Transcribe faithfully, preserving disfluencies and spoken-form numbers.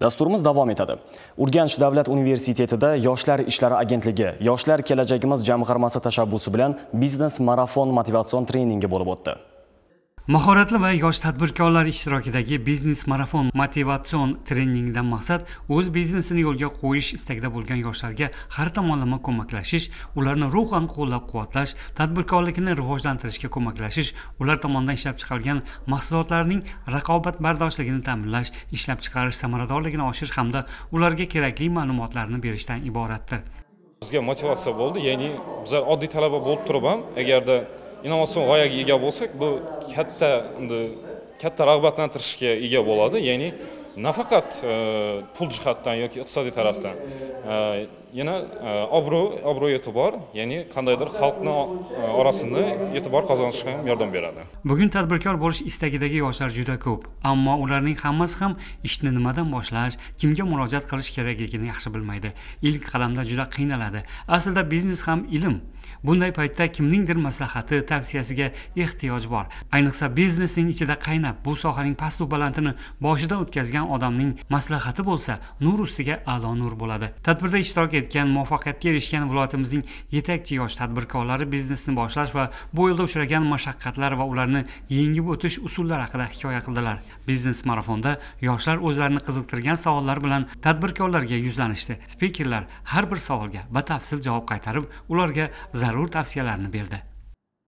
Dasturimiz davom etadi. Urganch davlat universitetida Yoshlar ishlari agentligi Yoshlar kelajagimiz jamg'armasi tashabbusi bilan biznes marafon motivatsion treningi bo'lib o'tdi. Mahoratli va yosh tadbirkorlar ishtirokidagi biznes marafon motivatsion treningdan maqsad o'z biznesini yo'lga qo'yish istakida bo'lgan yoshlarga har tomonlama ko'maklashish, ularni ruhan qo'llab-quvvatlash, tadbirkorlikni rivojlantirishga ko'maklashish, ular tomonidan ishlab chiqarilgan mahsulotlarning raqobatbardoshligini ta'minlash, ishlab chiqarish samaradorligini oshirish hamda ularga kerakli ma'lumotlarni berishdan iboratdir. Bizga motivatsiya bo'ldi, ya'ni bizlar oddiy talaba bo'lib turib ham, agarda innovatsion g'oyaga ega bo'lsak, bu katta katta rag'batlantirishga ega bo'ladi. Ya'ni nafaqat pul jihatdan yoki iqtisodiy tarafdan, yana obro', obro' e'tibor, ya'ni qandaydir xalqning orasida e'tibor qozonishga ham yordam beradi. Bugun tadbirkor bo'lish istagidagi yoshlar juda ko'p, ammo ularning hammasi ham ishni nimadan boshlash, kimga murojaat qilish kerakligini yaxshi bilmaydi. Ilk qadamda juda qiynaladi. Aslida biznes ham ilm. Bunday paytda kimningdir maslahati, tavsiyasiga ehtiyoj bor. Ayniqsa biznesning ichida qaynab, bu sohaning past-u balandini boshidan o'tkazgan odamning maslahati bo'lsa, nur ustiga a'lo nur bo'ladi. Tadbirda ishtirok etgan, muvaffaqiyatga erishgan viloyatimizning yetakchi yosh tadbirkorlari biznesni boshlash va bu yo'lda uchragan mashaqqatlar va ularni yengib o'tish usullari haqida hikoya qildilar. Biznes marafonda yoshlar o'zlarini qiziqtirgan savollar bilan tadbirkorlarga yuzlanishdi. Spikerlar har bir savolga batafsil javob qaytarib, ularga zarur tavsiyalarni berdi.